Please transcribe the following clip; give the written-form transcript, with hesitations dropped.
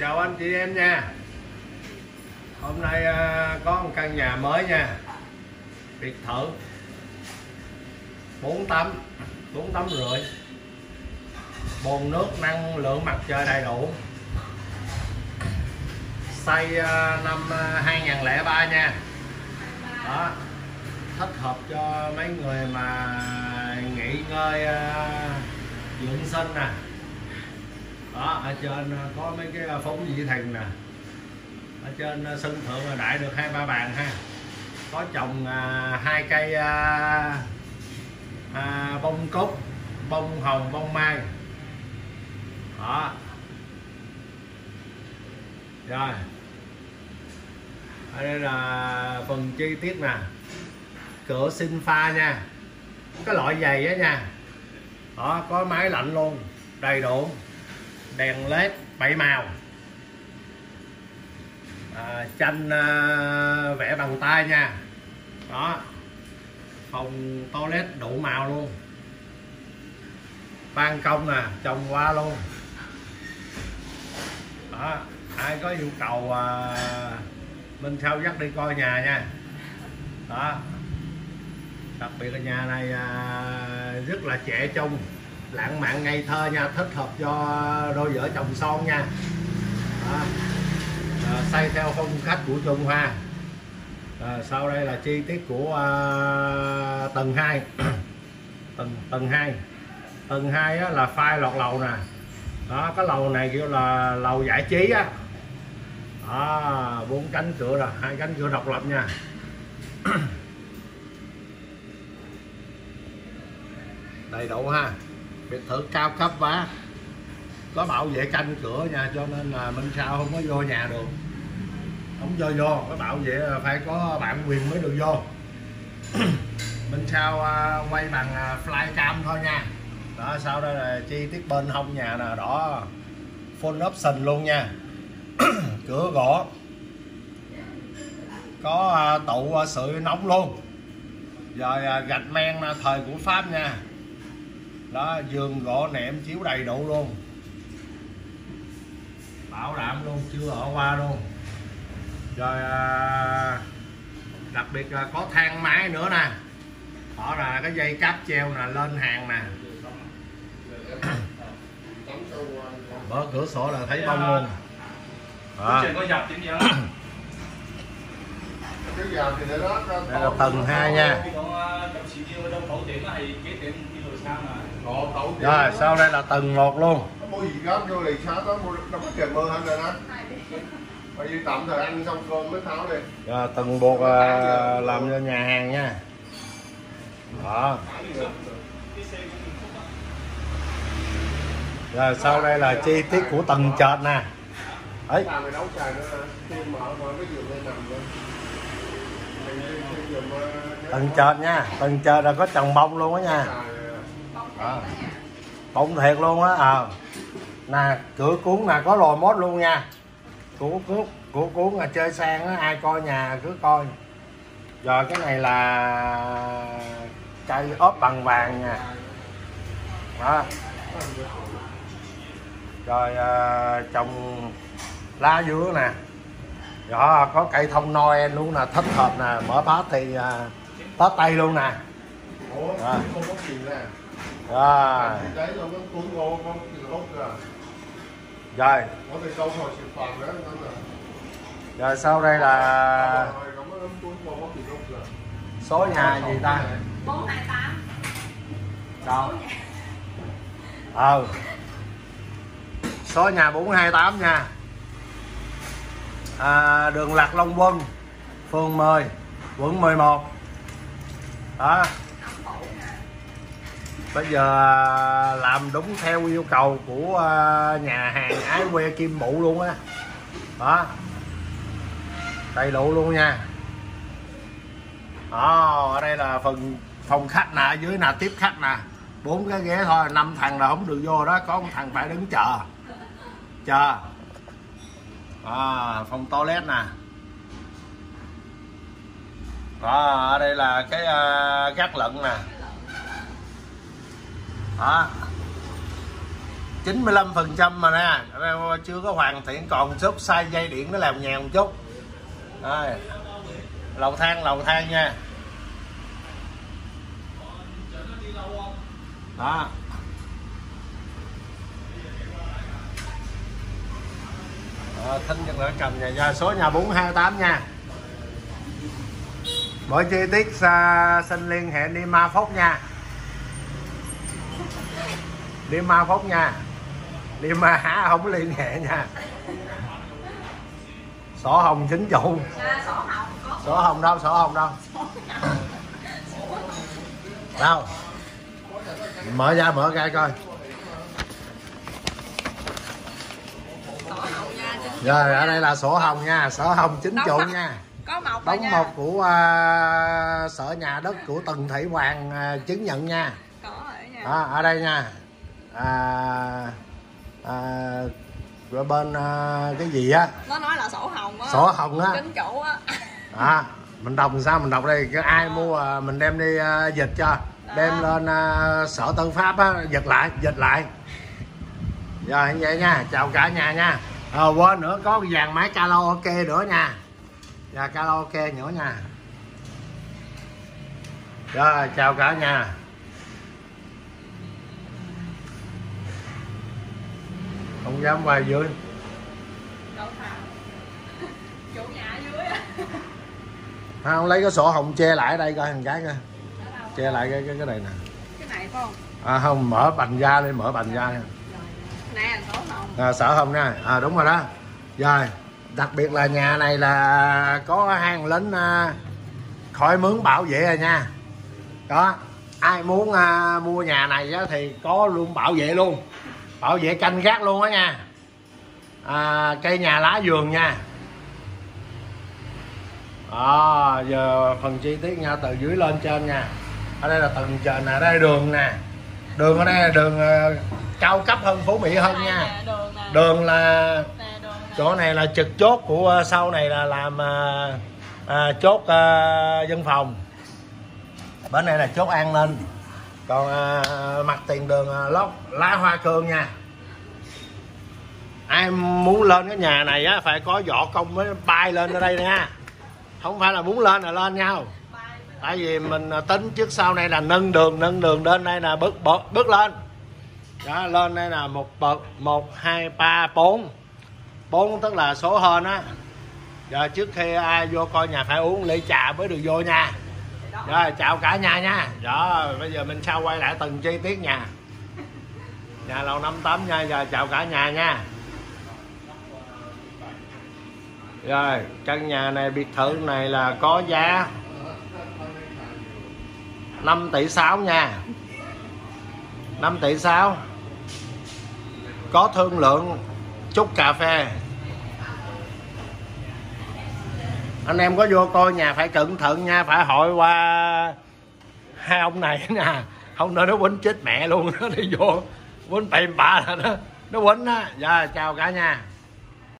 Chào anh chị em nha. Hôm nay có một căn nhà mới nha, biệt thự 4 tấm rưỡi, bồn nước năng lượng mặt trời đầy đủ, xây năm 2003 nha. Đó, thích hợp cho mấy người mà nghỉ ngơi dưỡng sinh nè. Đó, ở trên có mấy cái phóng vị thành nè, ở trên sân thượng là đại được 2-3 bàn ha. Có trồng 2 cây bông cúc, bông hồng, bông mai. Đó. Rồi, ở đây là phần chi tiết nè, cửa sinh pha nha, cái loại giày á nha. Đó, có máy lạnh luôn, đầy đủ, đèn led 7 màu, tranh vẽ bằng tay nha. Đó, phòng toilet đủ màu luôn, ban công nè trồng hoa luôn. Đó, ai có nhu cầu mình sau dắt đi coi nhà nha. Đó, đặc biệt là nhà này rất là trẻ trung, lãng mạn ngây thơ nha, thích hợp cho đôi vợ chồng son nha. Đó, xây theo phong cách của Trung Hoa. Sau đây là chi tiết của tầng 2. tầng 2 là phai lọt lầu nè. Đó, cái lầu này kêu là lầu giải trí á. Đó, 4 cánh cửa rồi, 2 cánh cửa độc lập nha. Đầy đủ ha, biệt thự cao cấp quá, có bảo vệ canh cửa nha, cho nên là bên sau không có vô nhà được, không cho vô, có bảo vệ phải có bản quyền mới được vô. Bên sau quay bằng flycam thôi nha. Đó, sau đây là chi tiết bên hông nhà nè, đó full option luôn nha. Cửa gỗ, có tụ sưởi nóng luôn, rồi gạch men thời của Pháp nha. Đó, giường gỗ nệm chiếu đầy đủ luôn, bảo đảm luôn, chưa ở qua luôn. Rồi đặc biệt là có thang máy nữa nè. Đó là cái dây cáp treo nè, lên hàng nè. Mở cửa sổ là thấy bông luôn. Đây là tầng 2 nha. Rồi, sau đây là tầng 1 luôn. Rồi, tầng 1 làm cho nhà hàng nha. Đó. Rồi, sau đây là chi tiết của tầng trệt nè. Đấy. Tầng trệt nha, tầng trệt là có trồng bông luôn á nha. Đó, bông thiệt luôn á. Nè, cửa cuốn nè, có lồi mốt luôn nha. Cửa cuốn là chơi sang á, ai coi nhà cứ coi. Rồi cái này là cây ốp bằng vàng nha. Đó. Rồi trồng lá dứa nè. Đó, có cây thông Noel luôn nè, thích hợp nè, mở party Tây luôn nè. Rồi. Rồi. Rồi sau đây là số nhà gì ta? 428. Đâu? Số nhà 428 nha. Đường Lạc Long Quân, phường 10, quận 11. Đó. Bây giờ làm đúng theo yêu cầu của nhà hàng Ái Que Kim Bụ luôn á. Đó, đầy đủ luôn nha. Đó, ở đây là phòng khách nè, ở dưới nè, tiếp khách nè, 4 cái ghế thôi, 5 thằng là không được vô đó, có một thằng phải đứng chờ. Phòng toilet nè. Đó, ở đây là cái gác lận nè. Đó, 95% mà nè, chưa có hoàn thiện, còn chút sai dây điện nó làm nhèo một chút. Rồi. Lầu thang nha. Đó. Thính chân nữa cầm nhà số nhà 428 nha. Mọi chi tiết xin liên hệ đi Ma Phúc nha. Đi Ma Phúc nha. Đi Ma Hả không liên hệ nha. Sổ hồng chính chủ. Sổ hồng đâu, sổ hồng đâu. Đâu. Mở ra coi. Rồi ở đây là sổ hồng nha, sổ hồng chính chủ nha. Có mộc đóng mộc của sở nhà đất của Tần Thị Hoàng chứng nhận nha. Có nha. Đó, ở đây nha. Rồi bên cái gì á, nó nói là sổ hồng á, sổ hồng á, chính chủ á. Mình đọc sao mình đọc đây, cái ai mua mình đem đi dịch cho. Đó. Đem lên sở tư pháp á, dịch lại. Rồi như vậy nha, chào cả nhà nha. Quên nữa, có cái dàn máy karaoke nữa nha. Và karaoke nữa nha. Rồi chào cả nhà. Không dám quay dưới. Chủ nhà dưới á. Không, lấy cái sổ hồng che lại ở đây coi thằng cái coi. Che lại cái này nè. Cái này phải không? Không, mở bành ra đi, mở bành ra. Nè, sổ hồng. Sổ hồng nha. Đúng rồi đó. Rồi, đặc biệt là nhà này là có hang lính khỏi mướn bảo vệ rồi nha. Đó, ai muốn mua nhà này á, thì có luôn bảo vệ luôn. Bảo vệ canh gác luôn á nha. Cây nhà lá vườn nha. Giờ phần chi tiết nha, từ dưới lên trên nha. Ở đây là tầng trên nè, đây đường nè. Đường ở đây là đường cao cấp hơn, Phú Mỹ hơn nha. Đường là chỗ này là trực chốt của, sau này là làm chốt dân phòng. Bên này là chốt an ninh. Còn mặt tiền đường lót lá hoa cương nha. Ai muốn lên cái nhà này á, phải có võ công mới bay lên ở đây nha. Không phải là muốn lên là lên nhau. Tại vì mình tính trước sau này là nâng đường đến đây là bước lên. Đó, lên đây là một bậc 1, 2, 3, 4. 4 tức là số hên á. Giờ trước khi ai vô coi nhà phải uống ly trà mới được vô nha. Rồi chào cả nhà nha. Rồi bây giờ mình sau quay lại từng chi tiết nhà. Nhà lầu 58 nha. Giờ chào cả nhà nha. Rồi căn nhà này, biệt thự này là có giá 5 tỷ 6 nha. 5 tỷ 6. Có thương lượng chút cà phê. Anh em có vô coi nhà phải cẩn thận nha, phải hỏi qua hai ông này nha. Không nữa nó quýnh chết mẹ luôn. Nó đi vô quýnh bậy bạ là nó quýnh á. Dạ chào cả nhà.